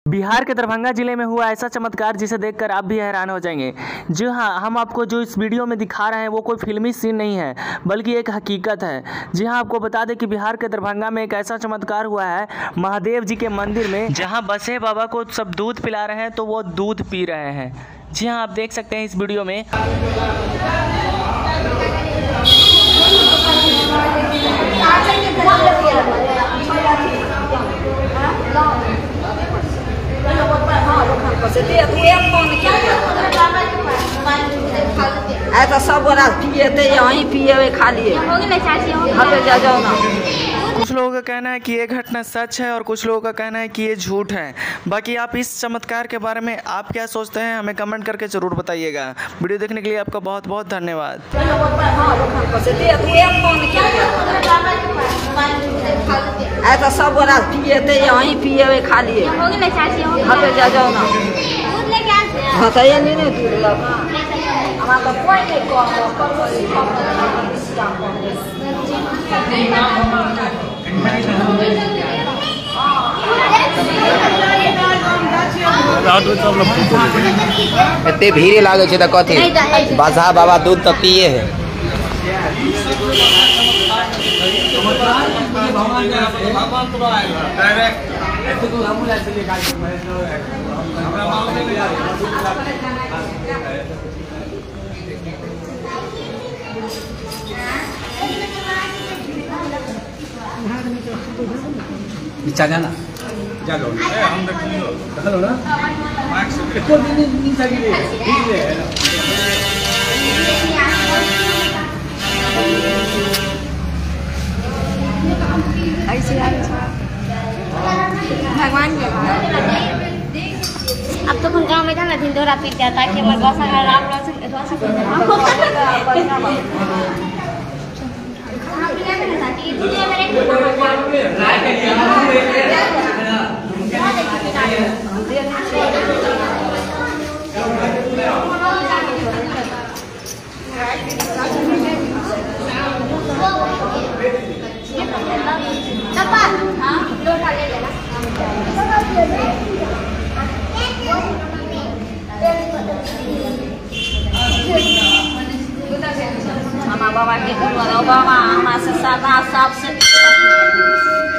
बिहार के दरभंगा जिले में हुआ ऐसा चमत्कार जिसे देखकर आप भी हैरान हो जाएंगे। जी हाँ, हम आपको जो इस वीडियो में दिखा रहे हैं वो कोई फिल्मी सीन नहीं है, बल्कि एक हकीकत है। जी हाँ, आपको बता दें कि बिहार के दरभंगा में एक ऐसा चमत्कार हुआ है महादेव जी के मंदिर में, जहाँ बसे बाबा को सब दूध पिला रहे हैं तो वो दूध पी रहे हैं। जी हाँ, आप देख सकते हैं इस वीडियो में। ऐसा सब गोरा पिए यहीं पिए खा लिए। जाओ ना। कुछ लोगों का कहना है कि ये घटना सच है और कुछ लोगों का कहना है कि ये झूठ है। बाकी आप इस चमत्कार के बारे में आप क्या सोचते हैं, हमें कमेंट करके ज़रूर बताइएगा। वीडियो देखने के लिए आपका बहुत बहुत धन्यवाद। ऐसा सब गोरा पिए यहीं पिए खा लिए। जाओ ना। बताइए नहीं दूध हमारा कोई एते भीड़ लागे छे त कथी बादशाह बाबा दूध तो पिए है। जाना जालो हम देखो ना मैक्स को नहीं चाहिए ठीक है। ऐसे भगवान के अब तो गाँव में था ना दिन दोहरा पीट जाता है कि मैं गौसा का राम बाबा के बाबा हमारा से सादा सबसे